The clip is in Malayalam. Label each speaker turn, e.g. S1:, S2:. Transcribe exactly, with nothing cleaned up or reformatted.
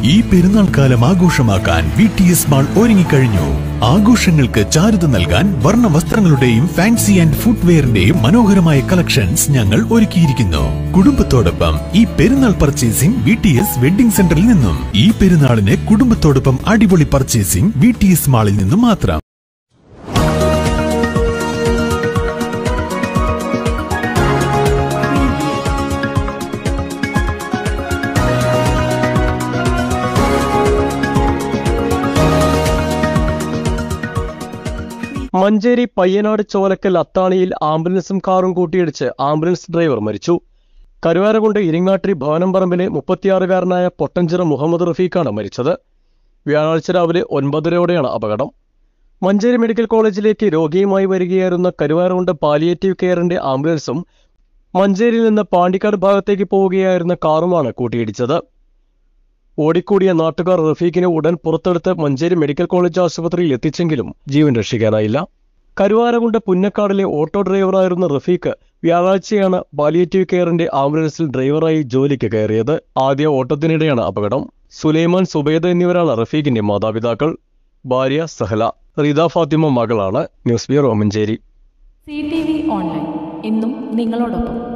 S1: ഈ പെരുന്നാൾ കാലം ആഘോഷമാക്കാൻ വി ടി എസ് മാൾ ഒരുങ്ങിക്കഴിഞ്ഞു. ആഘോഷങ്ങൾക്ക് ചാരുത നൽകാൻ വർണ്ണ വസ്ത്രങ്ങളുടെയും ഫാൻസി ആൻഡ് ഫുട്വെയറിന്റെയും മനോഹരമായ കളക്ഷൻസ് ഞങ്ങൾ ഒരുക്കിയിരിക്കുന്നു. കുടുംബത്തോടൊപ്പം ഈ Perunnal purchasing V T S wedding സെന്ററിൽ നിന്നും. ഈ പെരുന്നാളിന് കുടുംബത്തോടൊപ്പം അടിപൊളി പർച്ചേസിംഗ് വി ടി എസ് മാളിൽ നിന്നും മാത്രം.
S2: മഞ്ചേരി പയ്യനാട് ചോലക്കൽ അത്താണിയിൽ ആംബുലൻസും കാറും കൂട്ടിയിടിച്ച് ആംബുലൻസ് ഡ്രൈവർ മരിച്ചു. കരുവാരകുണ്ട് ഇരിങ്ങാട്ടിരി ഭവനംപറമ്പിലെ മുപ്പത്തിയാറുകാരനായ പൊട്ടഞ്ചിറ മുഹമ്മദ് റഫീഖാണ് മരിച്ചത്. വ്യാഴാഴ്ച രാവിലെ ഒൻപതരയോടെയാണ് അപകടം. മഞ്ചേരി മെഡിക്കൽ കോളേജിലേക്ക് രോഗിയുമായി വരികയായിരുന്ന കരുവാരകുണ്ട് പാലിയേറ്റീവ് കെയറിന്റെ ആംബുലൻസും മഞ്ചേരിയിൽ നിന്ന് പാണ്ടിക്കാട് ഭാഗത്തേക്ക് പോവുകയായിരുന്ന കാറുമാണ് കൂട്ടിയിടിച്ചത്. ഓടിക്കൂടിയ നാട്ടുകാർ റഫീഖിനെ ഉടൻ പുറത്തെടുത്ത് മഞ്ചേരി മെഡിക്കൽ കോളേജ് ആശുപത്രിയിൽ എത്തിച്ചെങ്കിലും ജീവൻ രക്ഷിക്കാനായില്ല. കരുവാരകുണ്ട് പുന്നക്കാടിലെ ഓട്ടോ ഡ്രൈവറായിരുന്ന റഫീഖ് വ്യാഴാഴ്ചയാണ് പാലിയേറ്റീവ് കെയറിന്റെ ആംബുലൻസിൽ ഡ്രൈവറായി ജോലിക്ക് കയറിയത്. ആദ്യ ഓട്ടത്തിനിടെയാണ് അപകടം. സുലൈമാൻ, സുബൈദ എന്നിവരാണ് റഫീഖിന്റെ മാതാപിതാക്കൾ. ഭാര്യ സഹല, റിദ ഫാത്തിമ മകളാണ്. News bureau Manjeri.
S3: C T V online എന്നും നിങ്ങളോടൊപ്പം.